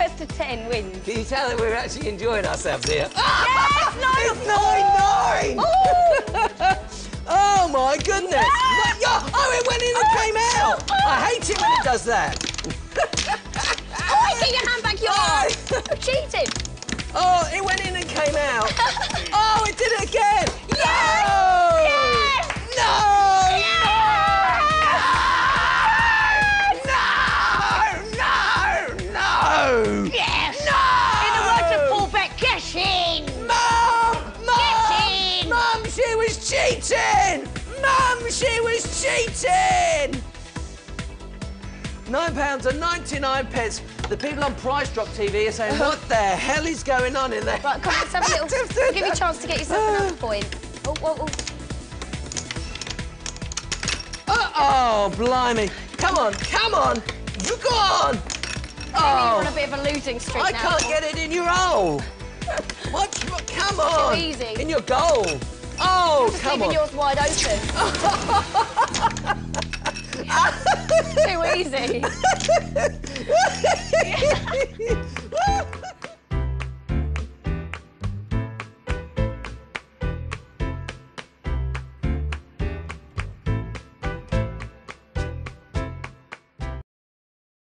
first to 10 wins. Can you tell that we're actually enjoying ourselves here? Yes, no! It's 9-9! Oh, my goodness! Oh, it went in and came out! I hate it when it does that. Oh, get your hand back, you're cheating. Oh, it went in and came out. Oh, it did it again! Yes! No! Yes! No! Yes! No! No! Yes! No! In the words of Paul Becque, get in! Mum! Get in! Mum, she was cheating! Mum, she was cheating! £9.99. The people on Price Drop TV are saying, what the hell is going on in there? Right, come on, let's have a little... I'll give you a chance to get yourself another point. Oh. Oh, blimey. Come on. You go on. You're on a bit of a losing streak I now. can't get it in your hole. What? Come on. Too easy. In your goal. Oh, Just come leaving on. yours wide open. Too easy.